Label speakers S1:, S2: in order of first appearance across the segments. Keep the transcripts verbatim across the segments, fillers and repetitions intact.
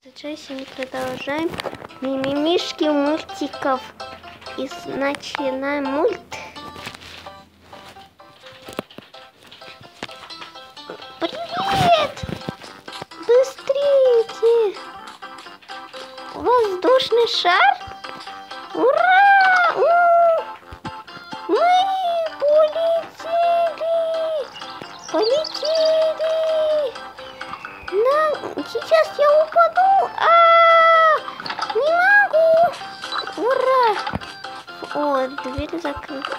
S1: Сейчас мы продолжаем мимимишки мультиков. И начинаем мульт. Привет! Быстрее! Воздушный шар? Ура! У! Мы полетели! Полетели! На... Сейчас я упаду! А, не могу! Ура! О, дверь закрыта.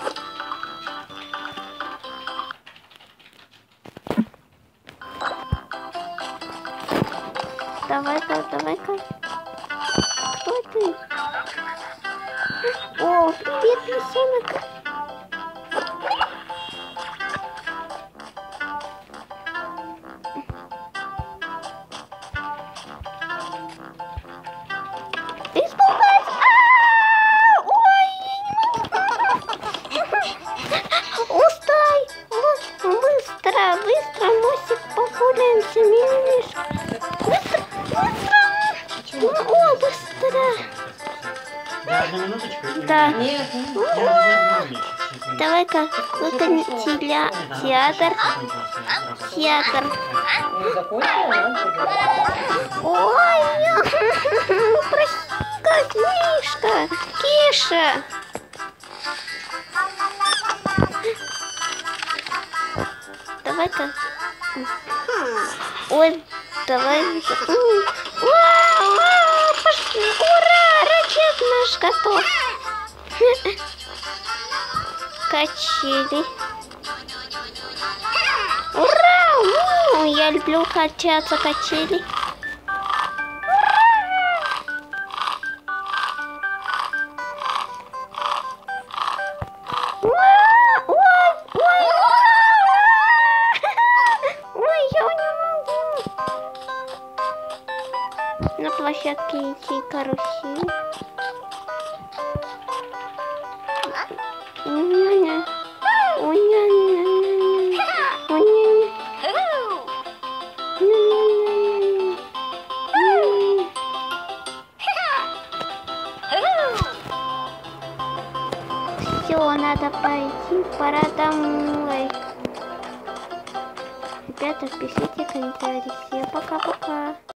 S1: Давай-ка, давай-ка. Кто ты? О, привет, лисенок. Испугать! Ой, я не могу. Устай! Быстро, быстро, Мосик, погуляемся, мимимишка. Быстро, быстро! О, быстро!
S2: Да, одну минуточку.
S1: Да.
S2: Нет,
S1: давай-ка, это не теля... театр. Театр. Ой, прости, Мишка, Киша. Давай-ка. Ой, давай. Вау, вау, пошли. Ура, ракет наш готов. Качели. Ура! У, я люблю качаться качели. Ура! Ой, ой, ой, я не могу. На площадке идти карусель. Ой-ня-ня. Ой-ня-ня. Ой-ня-ня. Все, надо пойти, пора домой. Ребята, пишите комментарии. Всем пока-пока.